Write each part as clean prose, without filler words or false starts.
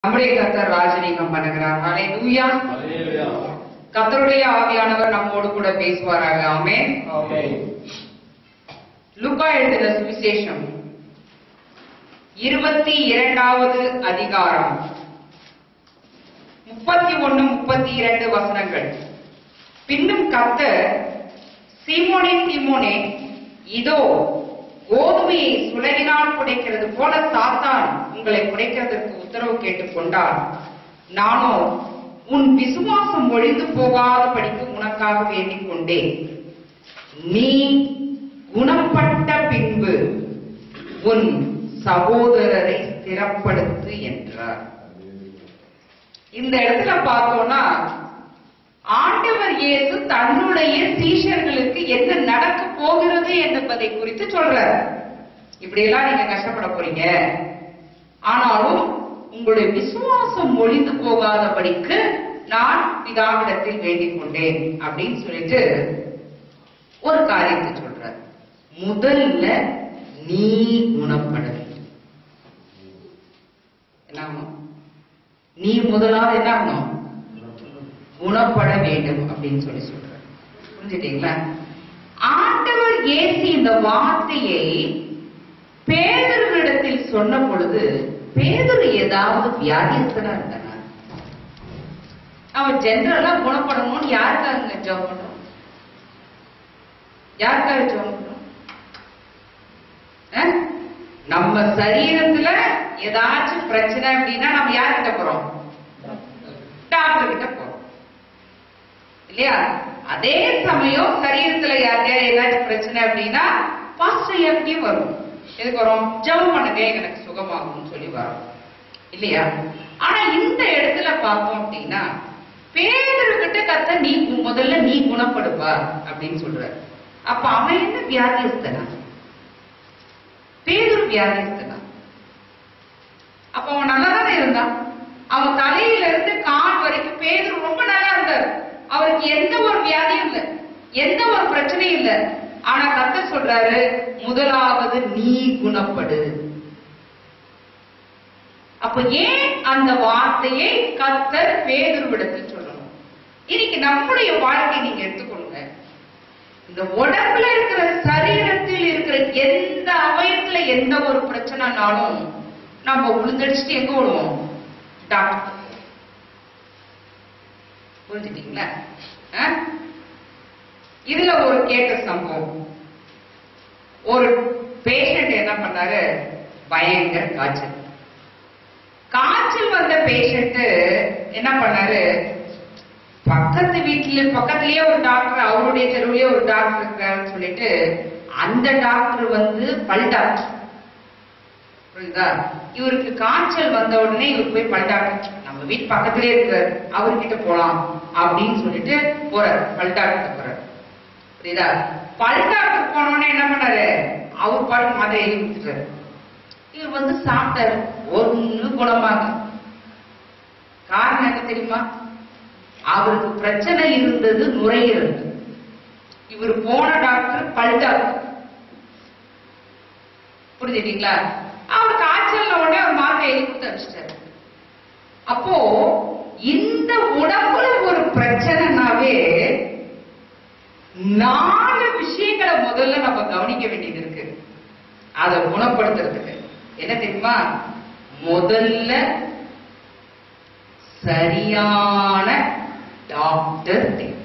நம்முடைய கர்த்தர் ராஜரீகம் பண்ணுகிறார். ஹல்லேலூயா. கர்த்தருடைய ஆவியானவர் நம்மோடு கூட பேசுவாராக. ஆமென். லூக்கா எழுதின சுவிசேஷம் 22வது அதிகாரம் 31-32 வசனங்கள். பின்னும் கர்த்தர், சீமோனே சீமோனே, இதோ கோதுமையை சுலகினால் குடைக்கிறது போல சாத்தான் உங்களை குடைக்கிறதற்கு உத்தரவு கேட்டுக் கொண்டார். நானோ உன் விசுவாசம் ஒழிந்து போகாதபடிக்கு உனக்காக வேண்டிக் கொண்டேன். நீ குணப்பட்ட பின்பு உன் சகோதரரை ஸ்திரப்படுத்து என்றார். இந்த இடத்துல பார்த்தோம்னா ஆண்டவர் இயேசு தன்னுடைய சீஷர்களுக்கு என்ன நடக்க போகிறது என்பதை குறித்து சொல்றார். இப்படி எல்லாம் நீங்க கஷ்டப்பட போறீங்க, ஆனாலும் உங்களுடைய விசுவாசம் ஒழிந்து போகாதபடிக்கு நான் பிதாவிடத்தில் வேண்டிக் கொண்டேன் அப்படின்னு சொல்லிட்டு ஒரு காரியத்தை சொல்றார். முதல்ல நீ குணப்பட வேண்டும். என்ன ஆகணும்? நீ முதலாவது என்ன ஆகணும்? குணப்பட வேண்டும் அப்படின்னு சொல்லி சொல்றார். புரிஞ்சுட்டீங்களா? ஆண்டவர் இயேசு இந்த வார்த்தையை பேதுருவிடத்தில் சொன்ன பொழுது பேதுரு ஏதாவது வியாதியஸ்தனா இருந்தானா? அவன் ஜெனரலா குணப்படணும்னு யாருக்காக ஜெபம் பண்றோம்? யாருக்காக ஜெபம் பண்றோம்? நம்ம சரீரத்துல ஏதாச்சும் பிரச்சனை அப்படின்னா நம்ம யார்கிட்ட போறோம்? டாக்டர் கிட்ட போறோம் இல்லையா? அதே சமயம் சரீரத்துல யார்கிட்ட ஏதாச்சும் பிரச்சனை அப்படின்னா பாஸ்டர் எப்படியும் வரும். எதுக்கு வரும்? ஜெபம் பண்ணுங்க எனக்கு சுகமாகும்னு சொல்லி வரும் இல்லையா? ஆனா இந்த இடத்துல பார்த்தோம் அப்படின்னா பேதுருகிட்ட கர்த்தர் நீ முதல்ல நீ குணப்படுப்பா அப்படின்னு சொல்றாரு. அப்ப அவன் என்ன வியாதியஸ்தனா? பேதுரு வியாதியஸ்தனா? அப்ப அவன் நல்லா தானே இருந்தான். அவன் தலையில இருந்து கால் வரைக்கும் பேதுரு ரொம்ப நல்லா இருந்தார். அவருக்கு எந்த ஒரு வியாதியும் இல்லை, எந்த ஒரு பிரச்சனையும் இல்லை. ஆனா கர்த்தர் சொல்றாரு, முதலாவது நீ குணப்படு. அப்ப ஏன் அந்த வார்த்தையை கர்த்தர் பேதுருவிடத்தில் சொல்லணும்? இன்னைக்கு நம்முடைய வாழ்க்கை நீங்க எடுத்துக்கொள்ளுங்க. இந்த உடம்புல இருக்கிற சரீரத்தில் இருக்கிற எந்த அவயத்துல எந்த ஒரு பிரச்சனைனாலும் நம்ம உளுந்தடிச்சுட்டு எங்க விடுவோம்? டாக்டர். புரிஞ்சுட்டீங்களா? இதுல ஒரு கேட்ட சம்பவம். ஒரு பேஷண்ட் என்ன பண்ணாரு, பயங்கர காய்ச்சல் வந்த பேஷண்ட் என்ன பண்ணாரு, பக்கத்திலேயே ஒரு டாக்டர், அவருடைய தெருவிலேயே ஒரு டாக்டர் இருக்காருன்னு சொல்லிட்டு அந்த டாக்டர் வந்து பல் டாக்டர். புரியுதா? இவருக்கு காய்ச்சல் வந்த உடனே இவர் போய் பல் டாக்டர், நம்ம வீட்டு பக்கத்திலே இருக்காரு, அவர்கிட்ட போலாம் அப்படின்னு சொல்லிட்டு போறாரு. பல் டாக்டர் போறாரு. புரியுதா? பல் டாக்டர் போனோடனே என்ன பண்ணாரு, அவர் பாட்டு மாத்திரை எழுதி கொடுத்துட்டாரு. இவர் வந்து சாப்பிட்டாரு, ஒண்ணு குணமாங்க. காரணம் என்ன தெரியுமா? அவருக்கு பிரச்சனை இருந்தது நுரையீரல். இவர் போன டாக்டர் பல் டாக்டர். புரிஞ்சுட்டீங்களா? அவர் காய்ச்சல் உடனே அவர் மாத்திரை எழுதி கொடுத்து அனுப்பிச்சிட்டாரு. அப்போ இந்த உடம்புல ஒரு பிரச்சனைனாவே 4 விஷயங்களை முதல்ல நம்ம கவனிக்க வேண்டியது இருக்கு. அதை குணப்படுத்துறதுக்கு என்ன தெரியுமா? முதல்ல சரியான டாக்டர் தேவை.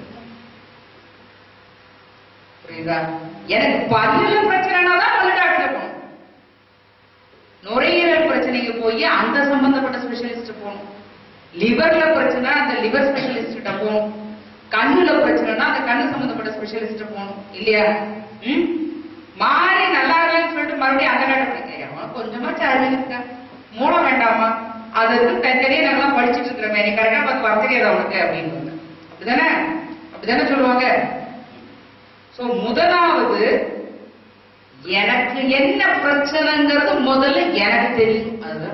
புரியுதா? எனக்கு பல்லுல பிரச்சனைனா தான் பல்லு டாக்டர் போகணும். நுரையீரல் பிரச்சனைக்கு போய் அந்த சம்பந்தப்பட்ட ஸ்பெஷலிஸ்ட் போகணும். லிவர்ல பிரச்சனை அந்த லிவர் ஸ்பெஷலிஸ்ட போகணும். கண்ணுல பிரச்சனைனா அந்த கண்ணு சம்பந்தப்பட்ட ஸ்பெஷலிஸ்ட் போகணும் இல்லையா? மாறி நல்லா இல்லைன்னு சொல்லிட்டு மறுபடியும் அந்த டாக்டர் படிக்கிறேன். கொஞ்சமா சார்ஜ் இருக்க மூளை வேண்டாமா? அதுக்கு தனித்தனியா நாங்களாம் படிச்சுட்டு இருக்கிறோமே, நீ கரெக்டா பார்த்து வர தெரியாதா உனக்கு அப்படின்னு. அப்படிதானே சொல்லுவாங்க. சோ முதலாவது எனக்கு என்ன பிரச்சனைங்கிறது முதல்ல எனக்கு தெரியும். அதுதான்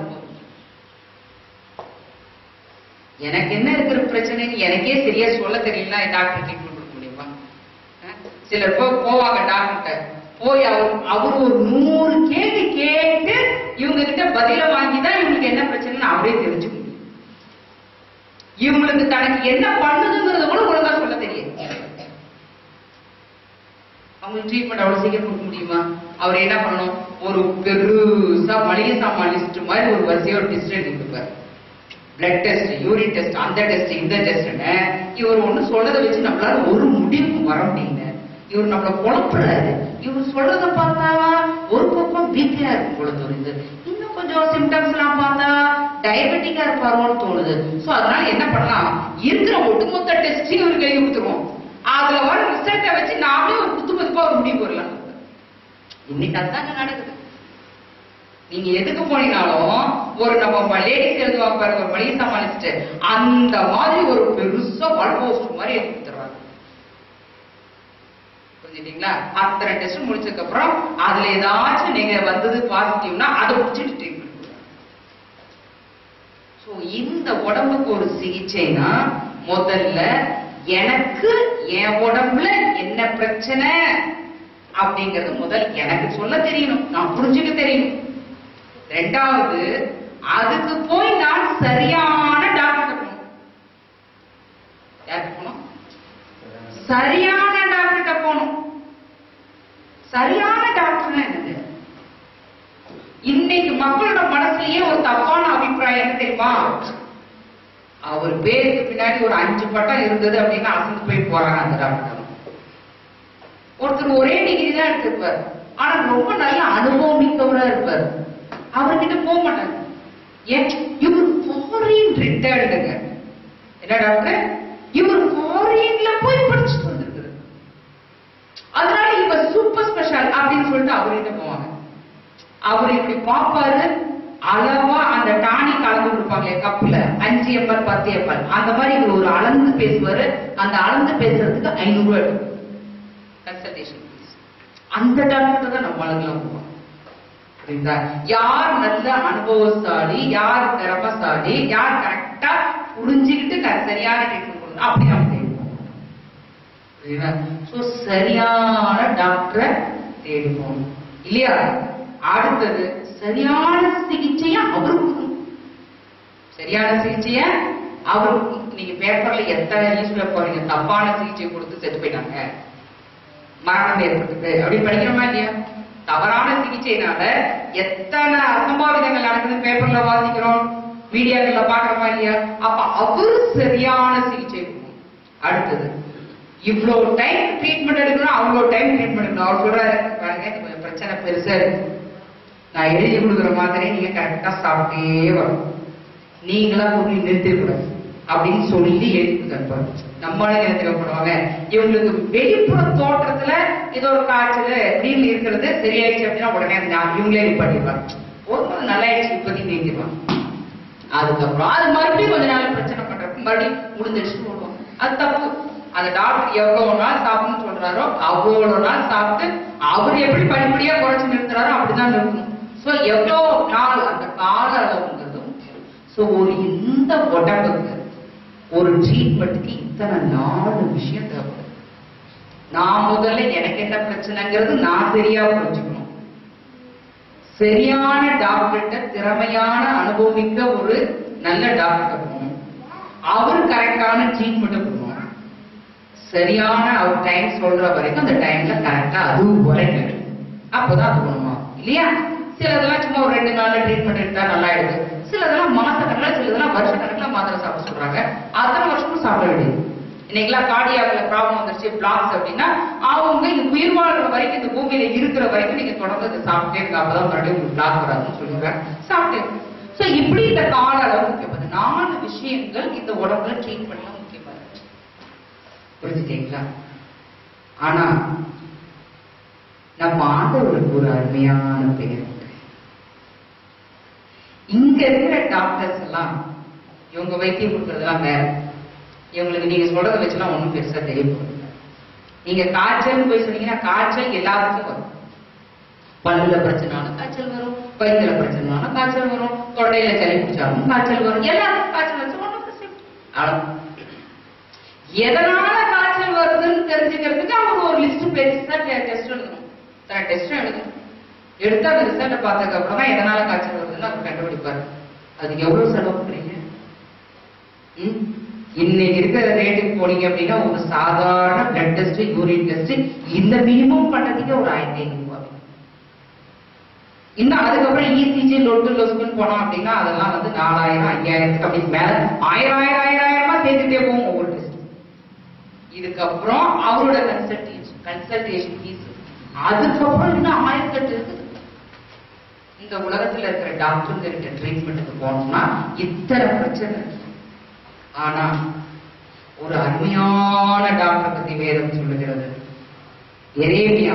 எனக்கு என்ன இருக்கிற பிரச்சனை எனக்கே சரியா சொல்ல தெரியல. டாக்டர் ட்ரீட்மெண்ட் கொடுக்க முடியுமா? சிலர் போவாங்க டாக்டர், போய் அவர் ஒரு 100 கேள்வி கேட்டு இவங்க கிட்ட பதில வாங்கிதான் இவங்களுக்கு என்ன பிரச்சனைன்னு அவரே தெரிஞ்சுக்க முடியும். இவருக்கு தனக்கு என்ன பண்ணுதுங்கிறத கூட ஒழுங்கா சொல்ல தெரியாது. அவங்களுக்கு ட்ரீட்மெண்ட் அவ்வளவு சீக்கிரம் கொடுக்க முடியுமா? அவர் என்ன பண்ணணும், ஒரு பெருசா மளிகை சாமான் லிஸ்ட் மாதிரி ஒரு வரிசையா ஒரு லிஸ்ட் எழுதி கொடுப்பாரு. பிளட் டெஸ்ட், யூரின் டெஸ்ட், அந்த டெஸ்ட், இந்த டெஸ்ட்னு இவர் ஒண்ணு சொல்றதை வச்சு நம்மளால ஒரு முடிவுக்கு வர முடியல. இவர் நம்மள குழப்புறாரு. இவர் சொல்றத பார்த்தா ஒரு பக்கம் பிபியா இருக்கும் போல தோணுது, இன்னும் கொஞ்சம் சிம்டம்ஸ் எல்லாம் பார்த்தா டயபெட்டிக்கா இருப்பாரோன்னு தோணுது. சோ அதனால என்ன பண்ணலாம், இருக்கிற ஒட்டுமொத்த டெஸ்டையும் இவருக்கு எழுதி கொடுத்துருவோம். அதுல வர ரிசல்ட்டை வச்சு நாமளே ஒரு குத்துமதிப்பா ஒரு முடிவு வரலாம். இன்னைக்கு அதுதாங்க நடக்குது. நீங்க எதுக்கு போனீங்கனாலும் ஒரு நம்ம லேடிஸ் எழுதுவா பாருங்க ஒரு மளிகை சாமான் லிஸ்ட், அந்த மாதிரி ஒரு பெருசா வால் போஸ்ட் மாதிரி எழுதி கொடுத்துருவாங்க. புரிஞ்சுட்டீங்களா? அத்தனை டெஸ்ட் முடிச்சதுக்கு அப்புறம் அதுல ஏதாச்சும் நீங்க வந்தது பாசிட்டிவ்னா அதை முடிச்சுட்டு ட்ரீட்மெண்ட் கொடுக்குறாங்க. சோ இந்த உடம்புக்கு ஒரு சிகிச்சைனா முதல்ல எனக்கு என் உடம்புல என்ன பிரச்சனை அப்படிங்கிறது முதல் எனக்கு சொல்ல தெரியணும், நான் புரிஞ்சுக்க தெரியணும். ரெண்டாவது, அதுக்கு போய் நான் சரியான டாக்டர் போகணும். யாருக்கு போகணும்? சரியான டாக்டர்கிட்ட போகணும். சரியான டாக்டர்னா என்னது? இன்னைக்கு மக்களோட மனசுலயே ஒரு தப்பான அபிப்பிராயம் என்ன தெரியுமா? அவர் பேருக்கு பின்னாடி ஒரு 5 பட்டம் இருந்தது அப்படின்னா அசந்து போய் போறாங்க அந்த டாக்டர். ஒருத்தர் ஒரே டிகிரி தான் எடுத்திருப்பார், ஆனா ரொம்ப நல்ல அனுபவம் மிக்கவரா இருப்பார், அவர்கிட்ட போக மாட்டாங்க. ஏன்? இவர் ஃபாரின் ரிட்டையர்டுங்க. என்ன டாக்டர்? இவர் ஃபாரின்ல போய் படிச்சுட்டு வந்திருக்காரு, அதனால இவர் சூப்பர் ஸ்பெஷல் அப்படின்னு சொல்லிட்டு அவர்கிட்ட போவாங்க. அவர் இப்படி பாப்பாரு, அளவா அந்த டானி கலந்து கொடுப்பாங்க கப்புல 5 ml 10 ml அந்த மாதிரி இவர் ஒரு அளந்து பேசுவாரு. அந்த அளந்து பேசுறதுக்கு 500 ரூபாய் கன்சல்டேஷன் ஃபீஸ். அந்த டாக்டர் தான் நம்ம ஆளுங்கெல்லாம் போவோம். புரியுதா? யார் நல்ல அனுபவசாலி, யார் திறமசாலி, யார் கரெக்டா புரிஞ்சுக்கிட்டு சரியான ட்ரீட்மெண்ட் கொடுக்கணும் அப்படி நம்ம தேடிப்போம். புரியுதா? சோ சரியான டாக்டரை தேடிப்போம் இல்லையா? அடுத்தது சரியான சிகிச்சையா அவருக்கு, சரியான சிகிச்சைய அவருக்கு. நீங்க பேப்பர்ல எத்தனை நியூஸ் பேப்பர் தப்பான சிகிச்சை கொடுத்து செத்து போயிட்டாங்க, மரணம் ஏற்பட்டது அப்படின்னு படிக்கிறோமா இல்லையா? தவறான சிகிச்சைனால எத்தனை அசம்பாவிதங்கள் நடக்குது பேப்பர்ல வாசிக்கிறோம், மீடியாக்கள்ல பாக்குறோமா இல்லையா? அப்ப அவரு சரியான சிகிச்சை கொடுக்கணும். அடுத்தது, இவ்வளவு டைம் ட்ரீட்மெண்ட் எடுக்கணும், அவ்வளவு டைம் ட்ரீட்மெண்ட் எடுக்கணும். அவர் சொல்றாரு பாருங்க, கொஞ்சம் பிரச்சனை பெருசா இருக்கு, நான் எழுதி கொடுக்குற மாதிரி நீங்க கரெக்டா சாப்பிட்டே வரும், நீங்களா பொருள் நிறுத்திக்கூடாது அப்படின்னு சொல்லி எழுதி கொடுத்தாரு. நம்மளால என்ன பண்ணுவாங்க, இவங்களுக்கு வெளிப்புற தோற்றத்துல ஏதோ ஒரு காய்ச்சல் நீர் இருக்கிறது சரியாயிடுச்சு அப்படின்னா உடனே இவங்களே நிப்பாட்டிடுவாங்க. ஒரு நல்லாயிடுச்சு இப்போதைக்கு நீங்கிடுவாங்க. அதுக்கப்புறம் அது மறுபடியும் கொஞ்ச நாள் பிரச்சனை பண்றப்ப மறுபடியும் முடிஞ்சிடுச்சு போடுவாங்க. அது தப்பு. அந்த டாக்டர் எவ்வளவு நாள் சாப்பிடணும்னு சொல்றாரோ அவ்வளவு நாள் சாப்பிட்டு அவர் எப்படி படிப்படியா குறைச்சு நிறுத்துறாரோ அப்படிதான் நிறுத்தணும். சோ எவ்வளவு நாள் அந்த கால அளவுங்கிறது. சோ ஒரு இந்த உடம்புக்கு ஒரு ட்ரீட்மெண்ட்டுக்கு இத்தனை 4 விஷயம் தேவைப்படுது. நான் முதல்ல எனக்கு என்ன பிரச்சனைங்கிறது நான் சரியா புரிஞ்சுக்கணும். சரியான டாக்டர்கிட்ட திறமையான அனுபவிக்க ஒரு நல்ல டாக்டர் போகணும். அவர் கரெக்டான ட்ரீட்மெண்ட் கொடுக்கணும். சரியான அவர் டைம் சொல்ற வரைக்கும் அந்த டைம்ல கரெக்டா அதுவும் வரைக்கும் அப்பதான் அது குணமா இல்லையா? சிலதெல்லாம் சும்மா ஒரு 2 நாள் ட்ரீட்மெண்ட் எடுத்தா நல்லா ஆயிடுது. சிலதெல்லாம் மாசக்கணக்கில், சிலதெல்லாம் வருஷ கணக்கில் மாத்திரை சாப்பிட சொல்றாங்க. அத்தனை வருஷமும் சாப்பிட வேண்டியது. இன்னைக்கெல்லாம் கார்டியாக்ல ப்ராப்ளம் வந்துருச்சு, பிளாக்ஸ் அப்படின்னா அவங்க இந்த உயிர் வாழ்ற வரைக்கும், இந்த பூமியில இருக்கிற வரைக்கும் நீங்க தொடர்ந்து சாப்பிட்டே இருக்க, அப்பதான் மறுபடியும் உங்களுக்கு பிளாக் வராதுன்னு சொல்லுங்க. சாப்பிட்டே. சோ இப்படி இந்த கால அளவு முக்கியமானது. 4 விஷயங்கள் இந்த உடம்புல ட்ரீட்மெண்ட்ல முக்கியமானது. புரிஞ்சுட்டீங்களா? ஆனா நம்ம ஆண்டவருக்கு ஒரு அருமையான பெயர். இங்க இருக்கிற டாக்டர்ஸ் எல்லாம் இவங்க வைத்தியம் கொடுக்கறதெல்லாம் வேற. இவங்களுக்கு நீங்க சொல்றதை வச்சுலாம் ஒண்ணும் பெருசா தெரிய போகுது. நீங்க காய்ச்சல் போய் சொன்னீங்கன்னா காய்ச்சல் எல்லாருக்கும் வரும். பல்லுல பிரச்சனாலும் காய்ச்சல் வரும், வயிற்றுல பிரச்சனாலும் காய்ச்சல் வரும், தொண்டையில சளி பிடிச்சாலும் காய்ச்சல் வரும். எல்லாருக்கும் காய்ச்சல் வச்சு ஒண்ணும் பிரச்சனை. எதனால காய்ச்சல் வருதுன்னு தெரிஞ்சுக்கிறதுக்கு அவங்க ஒரு லிஸ்ட் பெருசா டெஸ்ட் எழுதணும். டெஸ்ட் எழுதணும். எடுத்து அந்த ரிசல்ட்டை பார்த்ததுக்கு அப்புறம் தான் எதனால காய்ச்சல் வருதுன்னு அவர் கண்டுபிடிப்பாரு. அதுக்கு எவ்வளவு செலவு பண்றீங்க? இன்னைக்கு இருக்கிற ரேட்டுக்கு போனீங்க அப்படின்னா ஒரு சாதாரண பிளட் டெஸ்ட், யூரின் டெஸ்ட் இந்த மினிமம் பண்ணதுக்கே ஒரு 1500 ரூபாய். இன்னும் அதுக்கப்புறம் இசிஜி லொட்டு லொசுக்குன்னு போனோம் அப்படின்னா அதெல்லாம் வந்து 4000 5000 அப்படி மேல 1000 சேர்த்துட்டே போகும் ஒவ்வொரு டெஸ்ட். இதுக்கப்புறம் அவரோட கன்சல்டேஷன் ஃபீஸ், அதுக்கப்புறம் இன்னும் 1008 இருக்குது. இந்த உலகத்துல இருக்கிற டாக்டருங்க கிட்ட ட்ரீட்மெண்ட்டுக்கு போனோம்னா இத்தனை பிரச்சனை. ஆனா ஒரு அருமையான டாக்டர் பத்தி வேதம் சொல்லுகிறது. எரேமியா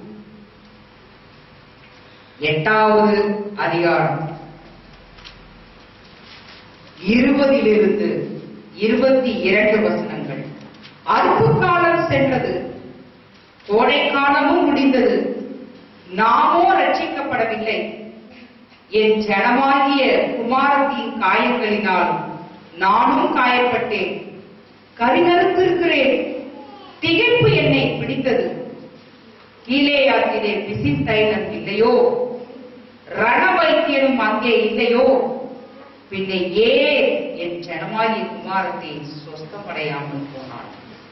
8வது அதிகாரம் 20 22 வசனங்கள். அறுப்பு காலம் சென்றது, கோடை காலமும் முடிந்தது, நாமோ ரட்சிக்கப்படவில்லை. என் ஜனமாகிய குமாரத்தின் காயங்களினால் நானும் காயப்பட்டேன், கரிநறுத்திருக்கிறேன், திகைப்பு என்னை பிடித்தது. கீலேயாத்திலே பிசின் தைலம் இல்லையோ, ரண வைத்தியனும் அங்கே இல்லையோ, பின்ன ஏன் என் ஜனமாகிய குமாரத்தை சொஸ்தமடையாமல் போனான்.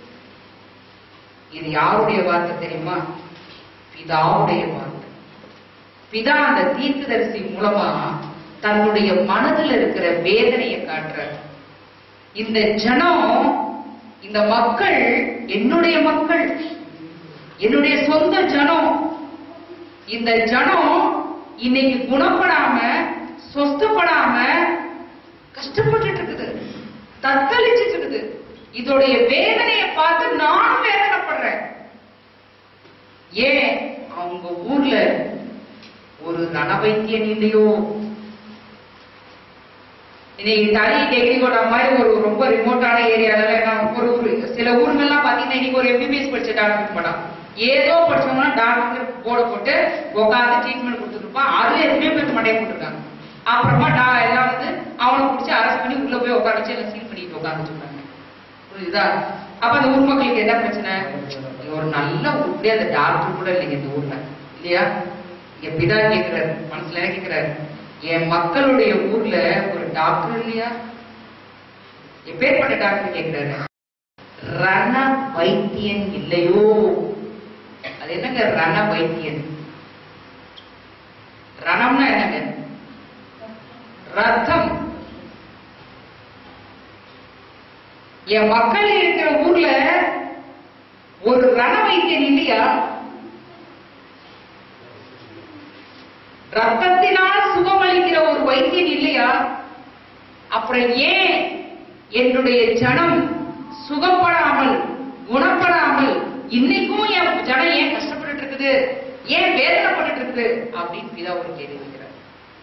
இது யாருடைய வார்த்தை தெரியுமா? பிதாவுடைய வார்த்தை. பிதா அந்த தீர்க்கதரிசி மூலமா தன்னுடைய மனதில் இருக்கிற வேதனையை காட்டுறார். இந்த ஜனம், இந்த மக்கள் என்னுடைய மக்கள், என்னுடைய சொந்த ஜனம். இந்த ஜனம் இன்னைக்கு குணப்படாம சொஸ்தப்படாம கஷ்டப்பட்டு இருக்குது, தத்தளிச்சுட்டு இருக்குது. இதோடைய வேதனையை பார்த்து நானும் வேதனைப்படுறேன். ஏன் அவங்க ஊர்ல ஒரு ரணவைத்தியன் இல்லையோ? இன்னைக்கு தனி டெக்னிகோட்டா மாதிரி ஒரு ரொம்ப ரிமோட்டான ஏரியால ஒரு ஊரு, சில ஊருங்கள்லாம் பாத்தீங்கன்னா இன்னைக்கு ஒரு எம்பிபிஎஸ் படிச்ச டாக்டர் போனா ஏதோ படிச்சவங்கன்னா டாக்டர் போர்டு போட்டு உட்காந்து ட்ரீட்மெண்ட் கொடுத்துருப்பான். அதுல எதுவுமே போய் மண்டையை போட்டுருக்காங்க. அப்புறமா எல்லாம் வந்து அவனை பிடிச்சி அரெஸ்ட் பண்ணி உள்ள போய் உட்கார வச்சு எல்லாம் சீல் பண்ணிட்டு உட்காந்துட்டு இருக்காங்க. புரியுதா? அப்ப அந்த ஊர் மக்களுக்கு என்ன பிரச்சனை? ஒரு நல்ல ஊருடைய அந்த டாக்டர் கூட இல்லைங்க இந்த ஊர்ல, இல்லையா? எப்படிதான் கேட்கிறாரு, மனசுல என்ன கேட்கிறாரு? என் மக்களுடைய ஊர்ல ஒரு டாக்டர் இல்லையா? எப்பேற்பட்ட டாக்டர் கேட்கிறாரு? ரண வைத்தியன் இல்லையோ? அது என்னங்க ரண வைத்தியன்? ரணம்னா என்னங்க? ரத்தம். என் மக்கள் இருக்கிற ஊர்ல ஒரு ரண வைத்தியன் இல்லையா? ரத்தத்தினால் சுகமளிக்கிற ஒரு வைத்தியன் இல்லையா? அப்புறம் ஏன் என்னுடைய ஜனம் சுகப்படாமல் குணப்படாமல் இன்னைக்கும் என் ஜனம் ஏன் கஷ்டப்பட்டு இருக்குது, ஏன் வேதனைப்பட்டு இருக்குது அப்படின்னு பிதா ஒரு கேள்வி வைக்கிறார்.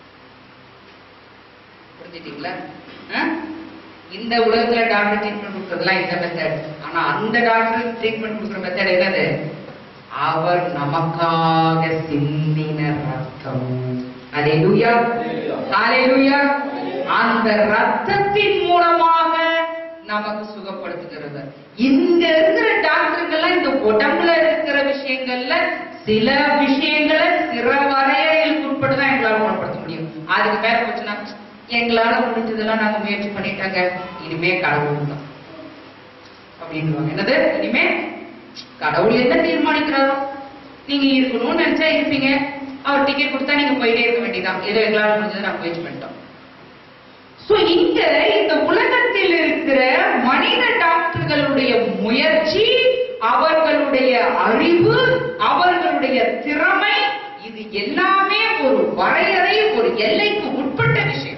புரிஞ்சுட்டீங்களா? இந்த உலகத்துல டாக்டர் ட்ரீட்மெண்ட் கொடுக்கறதுலாம் இந்த மெத்தட். ஆனா அந்த டாக்டர் ட்ரீட்மெண்ட் கொடுக்குற மெத்தட் என்னது? அவர் நமக்காக சிந்தின ரத்தம். அல்லேலூயா, அல்லேலூயா. அந்த ரத்தத்தின் மூலமாக நமக்கு சுகப்படுத்துகிறது. இங்க இருக்கிற டாக்டர்கள்லாம் இந்த உடம்புல இருக்கிற விஷயங்கள்ல சில விஷயங்களை சில வரையறைகளுக்கு உட்பட்டுதான் எங்களால குணப்படுத்த முடியும். அதுக்கு மேல போச்சுன்னா எங்களால முடிஞ்சதெல்லாம் நாங்க முயற்சி பண்ணிட்டாங்க, இனிமே கடவுள் தான் அப்படின்னு. என்னது இனிமே கடவுள் என்ன தீர்மானிக்கிறாரோ, நீங்க இருக்கணும்னு நினைச்சா இருப்பீங்க, அவர் டிக்கெட் கொடுத்தா நீங்க போயிட்டே இருக்க வேண்டியதான். ஏதோ எங்களால முடிஞ்சதை நாங்க முயற்சி பண்ணிட்டோம். சோ இங்க இந்த உலகத்தில் இருக்கிற மனித டாக்டர்களுடைய முயற்சி, அவர்களுடைய அறிவு, அவர்களுடைய திறமை, இது எல்லாமே ஒரு வரையறை, ஒரு எல்லைக்கு உட்பட்ட விஷயம்.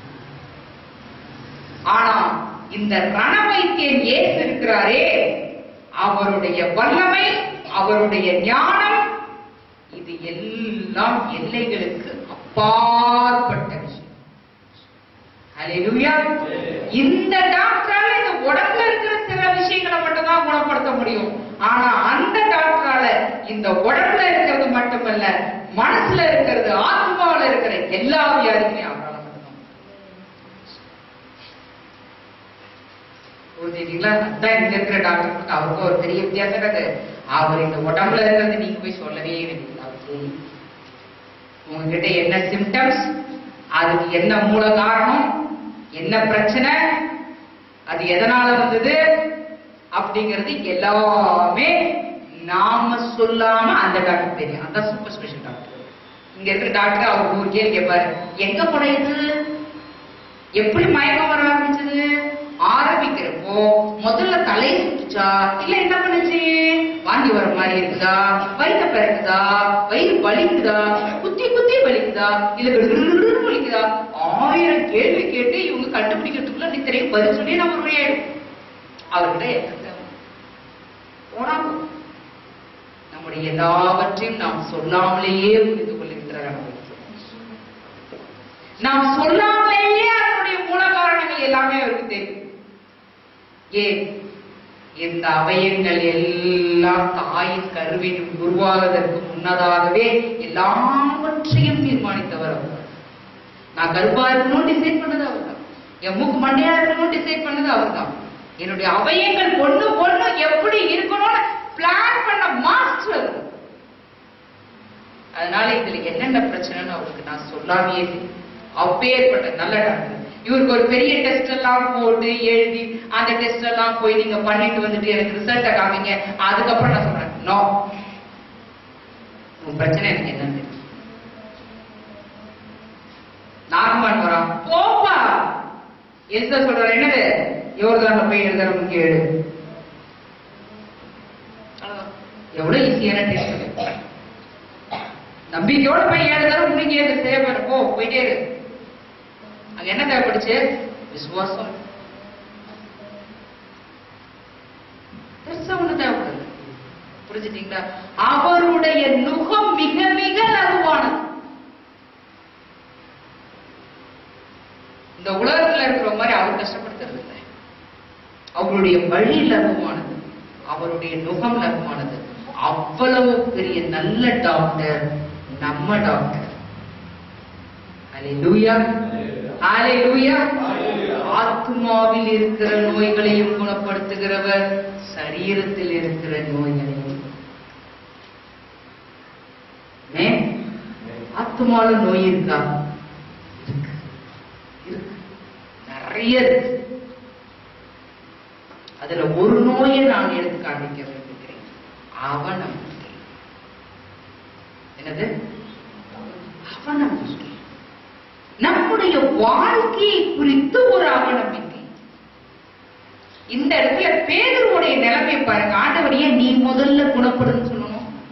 ஆனா இந்த ரண வைத்தியன் இயேசு இருக்கிறாரே, அவருடைய வல்லமை, அவருடைய ஞானம், இது எல்லாம் எல்லைகளுக்கு அப்பாற்பட்ட விஷயம். அல்லேலூயா. இந்த டாக்டரால இந்த உடம்புல இருக்கிற சில விஷயங்களை மட்டும்தான் குணப்படுத்த முடியும். ஆனா அந்த டாக்டரால இந்த உடம்புல இருக்கிறது மட்டுமல்ல, மனசுல இருக்கிறது, ஆத்மாவில இருக்கிற எல்லா வியாதிகளையும் அவரால் மட்டும்தான். புரிஞ்சுட்டீங்களா? அதான் இங்க இருக்கிற டாக்டர் அவருக்கு ஒரு பெரிய வித்தியாசம் இருக்கு. அவர் இந்த உடம்புல இருக்கிறது நீங்க போய் சொல்லவே வேண்டியது. உங்ககிட்ட என்ன சிம்டம்ஸ், அதுக்கு என்ன மூல காரணம், என்ன பிரச்சனை, அது எதனால வந்தது அப்படிங்கிறது எல்லாமே நாம சொல்லாம அந்த டாக்டர் தெரியும். அதான் சூப்பர் ஸ்பெஷல் டாக்டர். இங்க இருக்கிற டாக்டர் அவர் ஒரு கேள்வி கேட்பாரு, எங்க படையுது, எப்படி மயக்கம் வர ஆரம்பிச்சது, ஆரம்பிக்கிறப்போ முதல்ல தலையை சுட்டுச்சா இல்ல என்ன பண்ணுச்சு, வாந்தி வர மாதிரி இருக்குதா, வயிற்ற பிறக்குதா, வயிறு வலிக்குதா, குத்தி குத்தி வலிக்குதா, இல்ல வலிக்குதா, 1000 கேள்வி கேட்டு இவங்க கண்டுபிடிக்கிறதுக்குள்ள நித்திரையும் பதில் சொல்லி நம்ம உரையாடும். அவர்கிட்ட போனாங்க நம்முடைய எல்லாவற்றையும் நாம் சொல்லாமலேயே புரிந்து கொள்ளுகிறார். நாம் சொல்லாமலேயே அதனுடைய மூல காரணங்கள் எல்லாமே அவருக்கு தெரியும். ஏன் இந்த அவயங்கள் எல்லாம் தாயின் கருவின் உருவாவதற்கு முன்னதாகவே எல்லாவற்றையும் தீர்மானித்தவர் அவர். நான் கருப்பா இருக்கணும் டிசைட் பண்ணது அவர் தான். என் மூக்கு மண்டையா இருக்கணும் டிசைட் பண்ணது அவர் தான். என்னுடைய அவயங்கள் பொண்ணு பொண்ணு எப்படி இருக்கணும்னு பிளான் பண்ண மாஸ்டர். அதனால இதுல என்னென்ன பிரச்சனைன்னு அவருக்கு நான் சொல்லாமே அப்பேற்பட்ட நல்ல டாக்டர். இவருக்கு ஒரு பெரிய டெஸ்ட் எல்லாம் போட்டு எழுதி அந்த டெஸ்ட் எல்லாம் போய் நீங்க பண்ணிட்டு வந்துட்டு எனக்கு ரிசல்ட்டை காமிங்க, அதுக்கப்புறம் நான் சொல்றேன் நோ, உங்க பிரச்சனை எனக்கு என்னன்னு நார்மல் வரான் போப்பா எந்த சொல்ற என்னது யோர்தான் போய் எழுதுற முக்கிய எழுது. எவ்வளவு ஈஸியான டெஸ்ட். நம்பிக்கையோட போய் எழுதுற முடிஞ்சு எழுது தேவை போ போயிட்டே இரு. அங்க என்ன தேவைப்படுச்சு, விசுவாசம். ஒண்ணு தேவைப்படுது. புரிஞ்சுட்டீங்களா? அவருடைய நுகம் மிக மிக லகுவானது. இந்த உலகத்துல இருக்கிற மாதிரி அவர் கஷ்டப்படுத்துறது இல்லை. அவருடைய வழி லகுவானது, அவருடைய நுகம் லகுவானது. அவ்வளவு பெரிய நல்ல டாக்டர் நம்ம டாக்டர். அல்லேலூயா, அல்லேலூயா. ஆத்மாவில் இருக்கிற நோய்களையும் குணப்படுத்துகிறவர், சரீரத்தில் இருக்கிற நோய்களையும். ஆத்மால நோய் இருக்கா? நிறைய இருக்கு. அதுல ஒரு நோயை நான் எடுத்து காண்பிக்க விரும்புகிறேன். அவநம்பிக்கை. என்னது? அவநம்பிக்கை. நம்முடைய வாழ்க்கையை குறித்து ஒரு அவநம்பிக்கை. இந்த இடத்துல பேதுருவுடைய நிலைமை பாருங்க. ஆண்டவரையே நீ முதல்ல குணப்படுன்னு சொல்லணும்.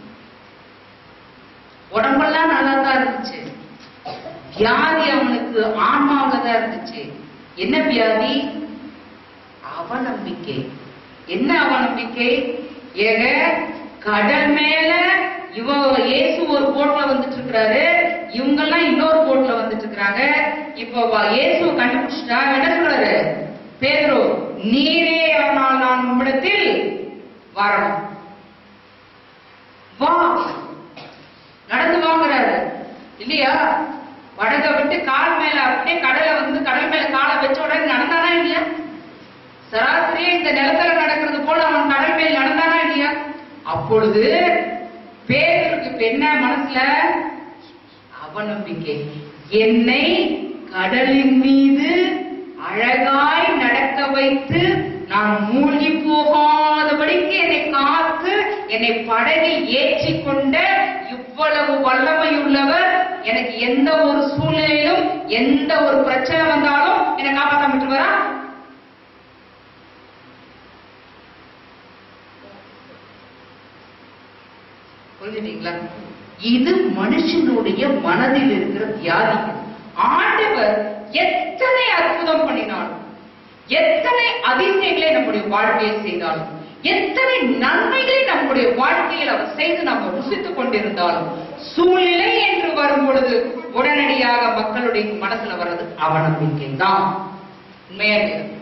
உடம்பெல்லாம் நல்லா தான் இருந்துச்சு, வியாதி அவனுக்கு ஆன்மாவில தான் இருந்துச்சு. என்ன வியாதி? அவநம்பிக்கை. என்ன அவநம்பிக்கை? ஏக கடல் மேல இயேசு ஒரு போட்ல வந்துட்டு இருக்கிறாரு, இவங்க எல்லாம் இன்னொரு போட்ல வந்துட்டு இருக்காங்க. இப்ப இயேசு கண்டுபிடிச்சிட்டா என்ன சொல்றாரு? பேதுரு, நீரே ஆனால் நான் உம்மிடத்தில் வரணும், வா, நடந்து வாங்குறாரு இல்லையா? வடக விட்டு கால் மேல அப்படியே கடலை வந்து கடல் மேல காலை வச்ச உடனே நடந்தானா இல்லையா? சராசரியே இந்த நிலத்துல நடக்கிறது போல அவன் கடல் மேல் நடந்தானா இல்லையா? அப்பொழுது பேருக்கு என்ன மனசுல? அவநம்பிக்கை. என்னை கடலின் மீது அழகாய் நடக்க வைத்து நான் மூழ்கி போகாதபடிக்கு என்னை காத்து என்னை படகில் ஏற்றிக்கொண்ட இவ்வளவு வல்லமையுள்ளவர் எனக்கு எந்த ஒரு சூழ்நிலையிலும் எந்த ஒரு பிரச்சனை வந்தாலும் என்னை காப்பாற்ற விட்டுருவாரா? புரிஞ்சுட்டீங்களா? இது மனுஷனுடைய மனதில் இருக்கிற வியாதி. ஆண்டவர் எத்தனை அற்புதம் பண்ணினாலும், எத்தனை அதிசயங்களை நம்முடைய வாழ்க்கையை செய்தாலும், எத்தனை நன்மைகளை நம்முடைய வாழ்க்கையில் அவர் செய்து நாம் ருசித்துக் கொண்டிருந்தாலும், சூழ்நிலை என்று வரும் பொழுது உடனடியாக மக்களுடைய மனசுல வர்றது அவநம்பிக்கை தான். உண்மையா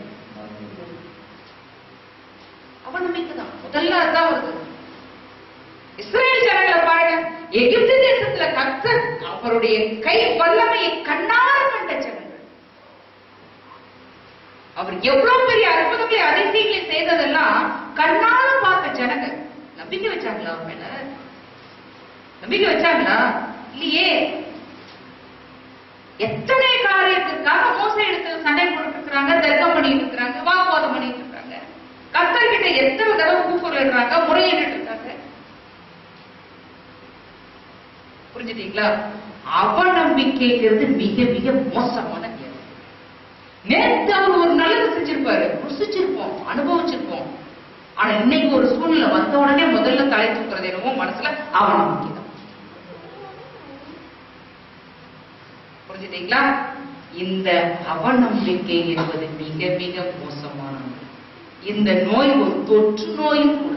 அவநம்பிக்கை தான் முதல்ல அதுதான் வருது. இஸ்ரேல் ஜனங்களை பாருங்க, எகிப்து தேசத்துல கர்த்தர் அவருடைய கை வல்லமையை கண்ணார கண்ட ஜனங்கள். அவர் எவ்வளவு பெரிய அற்புதங்களை அதிசயங்களை செய்ததெல்லாம் கண்ணால பார்த்த ஜனங்கள் நம்பிக்கை வச்சாங்களா? அவர் மேல நம்பிக்கை வச்சாங்களா? இல்லையே. எத்தனை காரியத்துக்காக மோச இடத்துல சண்டை போட்டு இருக்கிறாங்க, தர்க்கம் பண்ணிட்டு இருக்கிறாங்க. வாக்குவாதம் பண்ணிட்டு இருக்காங்க. கர்த்தர்கிட்ட எத்தனை தடவை கூப்பிடுறாங்க, முறையிட்டு இருக்காங்க. புரிஞ்சுட்டீங்களா? அவநம்பிக்கைங்கிறது மிக மிக மோசமான வியாதி. நேற்று அவர் ஒரு நல்லது செஞ்சிருப்பாரு, ருசிச்சிருப்போம், அனுபவிச்சிருப்போம். ஆனா இன்னைக்கு ஒரு சூழ்நிலை வந்த உடனே முதல்ல தலை தூக்குறது என்னவோ மனசுல அவநம்பிக்கை தான். புரிஞ்சுட்டீங்களா? இந்த அவநம்பிக்கை என்பது மிக மிக மோசமான நோய். இந்த நோய் ஒரு தொற்று நோயும் கூட.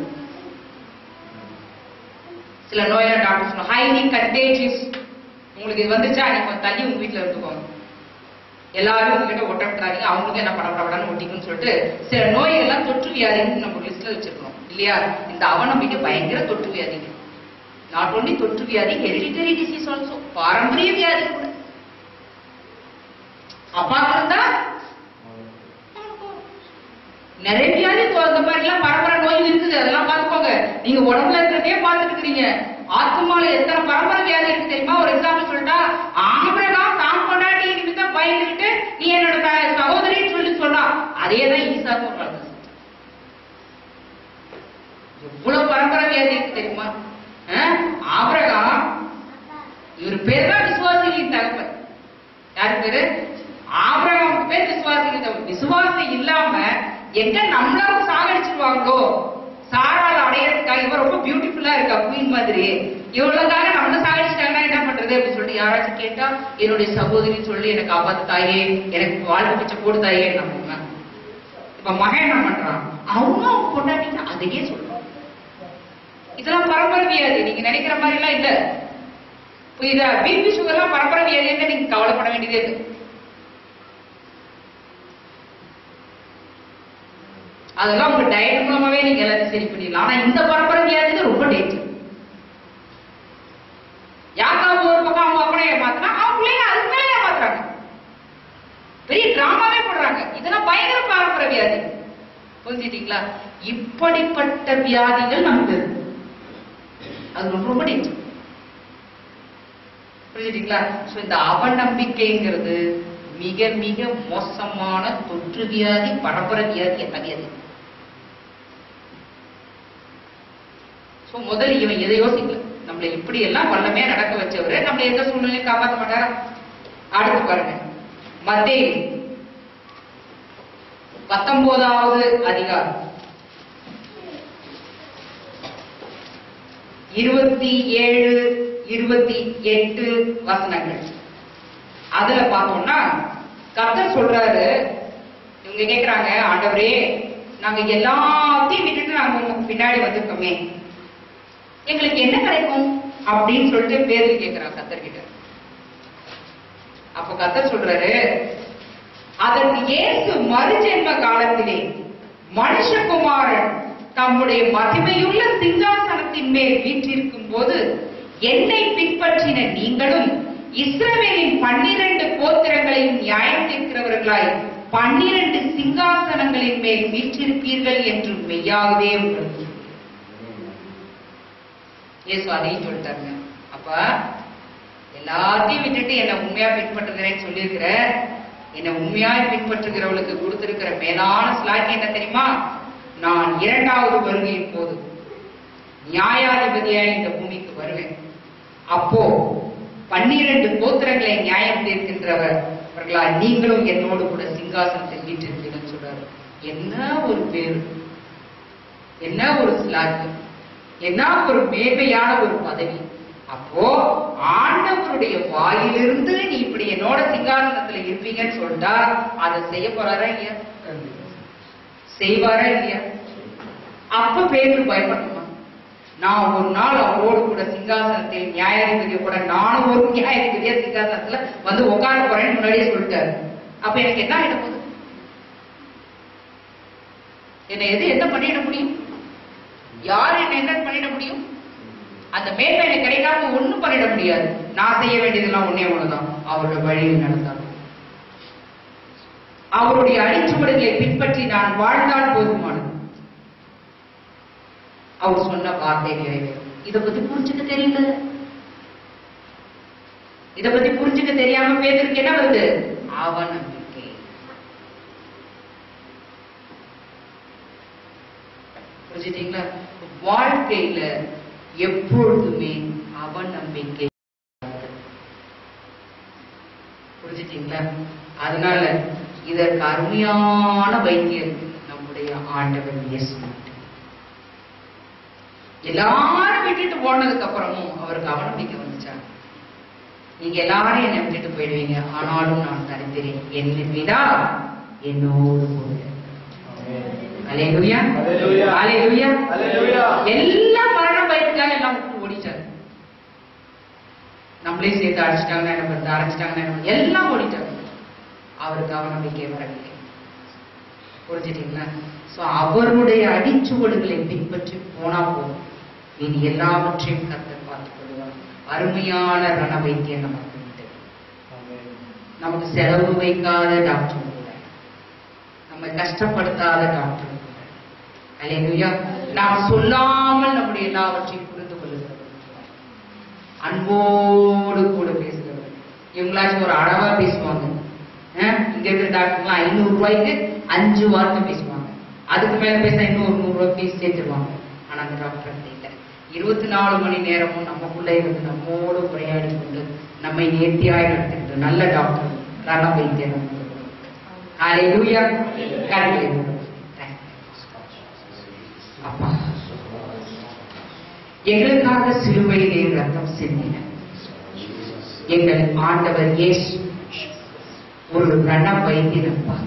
சில நோயெல்லாம் டாக்டர் சொல்லுவாங்க ஹைலி கண்டேஜியஸ். உங்களுக்கு இது வந்துச்சா நீங்க தள்ளி உங்க வீட்டுல இருந்துக்கோங்க, எல்லாரும் உங்ககிட்ட ஒட்டப்படாதீங்க, அவங்களுக்கு என்ன படப்படான்னு ஒட்டிக்குன்னு சொல்லிட்டு சில நோயெல்லாம் தொற்று வியாதின்னு நம்ம லிஸ்ட்ல வச்சிருக்கோம் இல்லையா? இந்த அவநம்பிக்கை பயங்கர தொற்று வியாதிங்க. நாட் ஓன்லி தொற்று வியாதி, ஹெரிடிட்டரி டிசீஸ் ஆல்சோ, பாரம்பரிய வியாதி கூட. அப்பாக்கு இருந்தா நிறைய வியாதி இந்த மாதிரி எல்லாம் பரம்பரை நோய் இருக்குது, அதெல்லாம் பார்த்துக்கோங்க. நீங்க உடம்புல இருக்கிறதே பார்த்துட்டு இருக்கிறீங்க. ஆத்மால எத்தனை பரம்பரை வியாதி இருக்கு தெரியுமா? ஒரு எக்ஸாம்பிள் சொல்லிட்டா, ஆபிரகாம் தான் கொண்டாடி நிமித்தம் பயந்துகிட்டு நீ என்னோட சகோதரின்னு சொல்லி சொல்றான். அதேதான் ஈசாக்கு ஒரு வாழ்க்கை. எவ்வளவு பரம்பரை வியாதி இருக்கு தெரியுமா? ஆபிரகாம் இவர் பேர் தான் விசுவாசிகளின் தகவல். யாரு பேரு? ஆபிரகாமுக்கு பேர் விசுவாசிகள் தகவல். விசுவாசம் இல்லாம எங்க நம்மளும் சாகடிச்சிருவாங்களோ, சாரால் அடையறதுக்காக இவன் ரொம்ப பியூட்டிஃபுல்லா இருக்கா குயின் மாதிரி, இவ்வளவுக்காக நம்மள சாகடிச்சிட்டாங்கன்னா என்ன பண்றது அப்படின்னு சொல்லிட்டு யாராச்சும் கேட்டா என்னுடைய சகோதரி சொல்லி எனக்கு காப்பாத்து தாயே, எனக்கு வாழ்க்கை பிச்சை போடு தாயே நம்ம. இப்ப மகன் என்ன பண்றான், அவங்க கொண்டாட்டிங்க அதையே சொல்றான். இதெல்லாம் பரம்பரை வியாதி, நீங்க நினைக்கிற மாதிரி எல்லாம் இல்ல. புரியுதா? பிபி சுகர்லாம் பரம்பரை வியாதி நீங்க கவலைப்பட வேண்டியதே இருக்கு. அதெல்லாம் உங்க டயட் மூலமாவே நீங்க எல்லாத்தையும் சரி பண்ணிடலாம். ஆனா இந்த பரம்பரை வியாதி ரொம்ப டேஞ்சர். யாருக்காவது ஒரு பக்கம் அவங்க அப்பனை ஏமாத்தினா அவங்க பிள்ளைங்க அதுக்கு மேல ஏமாத்துறாங்க, பெரிய டிராமாவே போடுறாங்க. இதெல்லாம் பயங்கர பரம்பரை வியாதி. புரிஞ்சுட்டீங்களா? இப்படிப்பட்ட வியாதிகள் நமக்கு இருக்கு, அது ரொம்ப ரொம்ப டேஞ்சர். புரிஞ்சுட்டீங்களா? இந்த அவநம்பிக்கைங்கிறது மிக மிக மோசமான தொற்று வியாதி, பரம்பரை வியாதி தனியது. முதல்ல இவன் எதை யோசிக்கல, நம்மளை இப்படி எல்லாம் வல்லமே நடக்க வச்சவரு நம்மளை எந்த சூழ்நிலையும் காப்பாற்ற மாட்டாரா? அடுத்து பாருங்க, மத்தேயு 19வது அதிகாரம் 27, 28 வசனங்கள். அதுல பார்த்தோம்னா கர்த்தர் சொல்றாரு, இவங்க கேக்குறாங்க, ஆண்டவரே நாங்க எல்லாத்தையும் விட்டுட்டு நாங்க உங்களுக்கு பின்னாடி வந்திருக்கோமே, எங்களுக்கு என்ன கிடைக்கும் அப்படின்னு சொல்லிட்டு பேரு கேட்கிறாங்க கர்த்தர்கிட்ட. அப்ப கர்த்தர் சொல்றாரு, அதற்கு இயேசு மறுஜென்ம காலத்திலே மனுஷகுமாரன் தம்முடைய மகிமையுள்ள சிங்காசனத்தின் மேல் வீற்றிருக்கும் போது என்னை பின்பற்றின நீங்களும் இஸ்ரவேலின் 12 கோத்திரங்களையும் நியாயம் தீர்க்கிறவர்களாய் 12 சிங்காசனங்களின் மேல் வீற்றிருப்பீர்கள் என்று மெய்யாகவே உங்களுக்கு. இயேசு அதையும் சொல்லிட்டாருங்க. அப்ப எல்லாத்தையும் விட்டுட்டு என்னை உண்மையா பின்பற்றுகிறேன்னு சொல்லியிருக்கிற, என்னை உண்மையாய் பின்பற்றுகிறவளுக்கு கொடுத்திருக்கிற மேலான ஸ்லாக்கியம் என்ன தெரியுமா? நான் 2வது வருகையின் போது நியாயாதிபதியாய் இந்த பூமிக்கு வருவேன். அப்போ 12 கோத்திரங்களை நியாயம் தீர்க்கின்றவர்களா நீங்களும் என்னோடு கூட சிங்காசனத்தில் வீற்றிருப்பீங்கன்னு சொல்றாரு. என்ன ஒரு பேரு, என்ன ஒரு ஸ்லாக்கியம், என்ன ஒரு மேன்மையான ஒரு பதவி. அப்போ ஆண்டவருடைய வாயிலிருந்து நீ இப்படி என்னோட சிங்காசனத்துல இருப்பீங்கன்னு சொல்லிட்டா அதை செய்ய போறாரா இல்லையா? செய்வாரா இல்லையா? அப்ப பேரு பயப்படணுமா? நான் ஒரு நாள் அவரோடு கூட சிங்காசனத்தில் நியாயாதிபதியை கூட நானும் ஒரு நியாயாதிபதியா சிங்காசனத்துல வந்து உட்கார போறேன்னு முன்னாடியே சொல்லிட்டாரு. அப்ப எனக்கு என்ன ஆயிட போகுது? என்னை என்ன பண்ணிட முடியும்? யார் என்ன பண்ணிட முடியும்? அந்த மேன்மை எனக்கு கிடைக்காம ஒண்ணும் பண்ணிட முடியாது. நான் செய்ய வேண்டியதெல்லாம் ஒன்னே ஒண்ணுதான், அவருடைய வழியில் நடந்தார், அவருடைய அடிச்சுவடுகளை பின்பற்றி நான் வாழ்ந்தால் போதுமானது. அவர் சொன்ன வார்த்தை நிறைவேறும். இதை பத்தி புரிஞ்சுக்க தெரியல. இதை பத்தி புரிஞ்சுக்க தெரியாம பேருக்கு என்ன வருது? அவநம்பிக்கை. புரிஞ்சுட்டீங்களா? வாழ்க்கையில எப்பொழுதுமே அவநம்பிக்கை. புரிஞ்சுட்டீங்களா? அதனால இதற்கு அருமையான வைத்தியர் நம்முடைய ஆண்டவர் இயேசு. எல்லாரும் விட்டுட்டு போனதுக்கு அப்புறமும் அவருக்கு அவநம்பிக்கை வந்துச்சா? நீங்க எல்லாரும் என்னை விட்டுட்டு போயிடுவீங்க, ஆனாலும் நான் தருகிறேன், என் பிதா என்னோடு கூட. அல்லேலூயா, அல்லேலூயா, அல்லேலூயா. எல்லாம் மரண பயத்துக்காக எல்லாம் விட்டு ஓடிட்டாரு. நம்மளே சேர்த்து அடிச்சிட்டாங்க, என்ன பண்ண அரைச்சிட்டாங்க, எல்லாம் ஓடிட்டாங்க. அவருக்கு அவநம்பிக்கை வரவில்லை. புரிஞ்சுட்டீங்களா? சோ அவருடைய அடிச்சுவடுகளை பின்பற்றி போனா போதும், நீ எல்லாவற்றையும் கர்த்தர் பார்த்துக் கொள்வார். அருமையான ரண வைத்தியம் நமக்கு உண்டு. நமக்கு செலவு வைக்காத டாக்டர் கூட, நம்ம கஷ்டப்படுத்தாத டாக்டர் கூட. அல்லேலூயா. நாம் சொல்லாமல் நம்முடைய எல்லாவற்றையும் புரிந்து கொள்ளுகிறவர், அன்போடு கூட பேசுகிறவர். இவங்களாச்சும் ஒரு அளவா பேசுவாங்க. இங்க இருக்கிற டாக்டர்லாம் 500 ரூபாய்க்கு 5 வார்த்தை பேசுவாங்க. அதுக்கு மேல பேச இன்னும் 100 ரூபாய் பீஸ் சேர்த்துருவாங்க. ஆனா அந்த டாக்டர் அப்படி இல்லை. 24 மணி நேரமும் நமக்குள்ள இருந்து நம்மோடு உரையாடி கொண்டு நம்மை நேர்த்தியாய் நடத்துகின்ற நல்ல டாக்டர் ரண வைத்தியர். அல்லேலூயா. அப்பா, எங்களுக்காக சிலுவையிலே ரத்தம் சிந்தின எங்கள் ஆண்டவர் இயேசு ஒரு ரண வைத்தியரப்பா.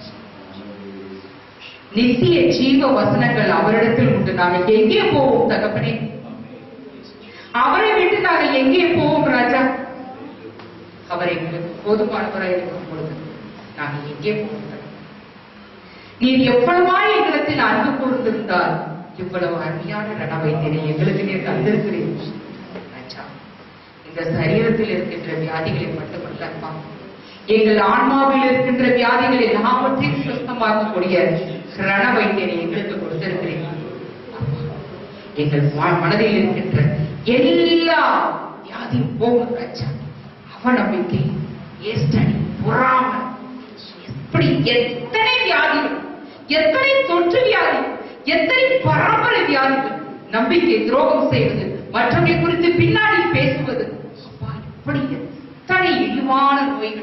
நித்திய ஜீவ வசனங்கள் அவரிடத்தில் உண்டு. நாங்கள் எங்கே போவோம் தகப்பனே? அவரை விட்டு நாங்கள் எங்கே போவோம் ராஜா? அவர் எங்களுக்கு போதுமானவராக இருக்கும் பொழுது நாங்கள் எங்கே போவோம்? நீர் எவ்வளவாய் எங்களிடத்தில் அன்பு கூர்ந்திருந்தால் இவ்வளவு அருமையான ரண வைத்தியரை எங்களுக்கு நீர் தந்திருக்கிறீர்கள் ராஜா. இந்த சரீரத்தில் இருக்கின்ற வியாதிகளை மட்டுமல்லப்பா, எங்கள் ஆன்மாவில் இருக்கின்ற வியாதிகள் எல்லாவற்றையும் சுத்தமாக்கக்கூடிய ரண வைத்தியரை எங்களுக்கு கொடுத்திருக்கிறீர்கள். எங்கள் மனதில் இருக்கின்ற எல்லா வியாதியும் போகும் ராஜா. அவநம்பிக்கை, ஏஸ்டனி, பொறாமை, எப்படி எத்தனை வியாதிகள், எத்தனை தொற்று வியாதி, எத்தனை பரம்பரை வியாதிகள், நம்பிக்கை துரோகம் செய்வது, மற்றவர்களை குறித்து பின்னாடி பேசுவது, இப்படி எத்தனை இழிவான நோய்கள்.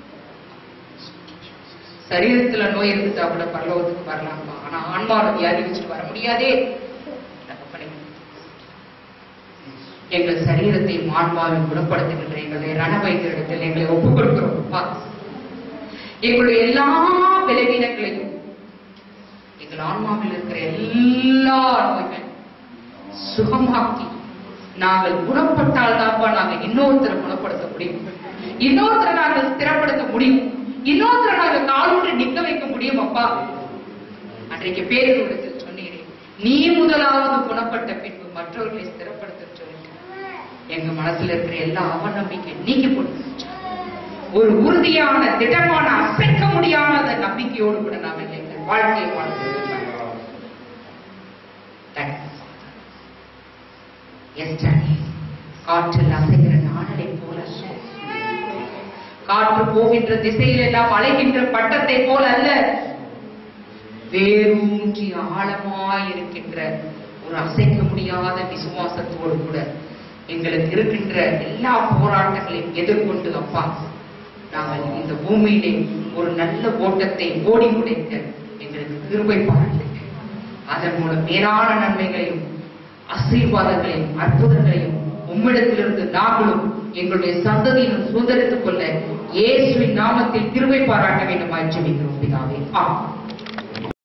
சரீரத்துல நோய் இருந்துட்டா கூட பரலோகத்துக்கு வரலாமா? ஆனா ஆன்மாவோட வியாதி வச்சுட்டு வர முடியாதே. எங்கள் சரீரத்தை ஆன்மாவை குணப்படுத்துகின்ற எங்களை ரண வைத்தியரிடத்தில் எங்களை ஒப்புக் கொடுக்கிறோம். எங்களுடைய எல்லா விளைவினங்களையும், எங்கள் ஆன்மாவில் இருக்கிற எல்லா நோய்கள் சுகமாக்கி நாங்கள் குணப்பட்டால் தான்ப்பா நாங்கள் இன்னொருத்தரை குணப்படுத்த முடியும், இன்னொருத்தரை நாங்கள் ஸ்திரப்படுத்த முடியும், இன்னொருத்தரை நாங்கள் காலோடு நிற்க வைக்க முடியும். அப்பா, அன்றைக்கு பேரிடத்தில் சொன்னீரே, நீ முதலாவது குணப்பட்ட பின்பு மற்றவர்களை ஸ்திரப்படுத்த சொல்லிட்டு எங்க மனசுல இருக்கிற எல்லா அவநம்பிக்கை நீக்கி போட்டு ஒரு உறுதியான, திடமான, அசைக்க முடியாத நம்பிக்கையோடு கூட நாம் எங்கள் வாழ்க்கையை வாழ்க்கை காற்றில் அசைகிற நாணலை போல, காற்று போகின்ற திசையில் எல்லாம் அலைகின்ற பட்டத்தை போல அல்ல, வேரூன்றி ஆழமாயிருக்கின்ற ஒரு அசைக்க முடியாத விசுவாசத்தோடு கூட எங்களுக்கு இருக்கின்ற எல்லா போராட்டங்களையும் எதிர்கொண்டு அப்பா நாங்கள் இந்த பூமியிலே ஒரு நல்ல ஓட்டத்தை ஓடி முடிக்க எங்களுக்கு கிருபை பாருங்கள். அதன் மூலம் மேலான நன்மைகளையும் ஆசீர்வாதங்களையும் அற்புதங்களையும் உம்மிடத்திலிருந்து நாங்களும் எங்களுடைய சந்ததியிலும் சுதந்திரித்துக் கொள்ள இயேசுவின் நாமத்தில் கிருபை பாராட்ட வேண்டுமாய் ஜெபிக்கிறோம் பிதாவே. ஆமென்.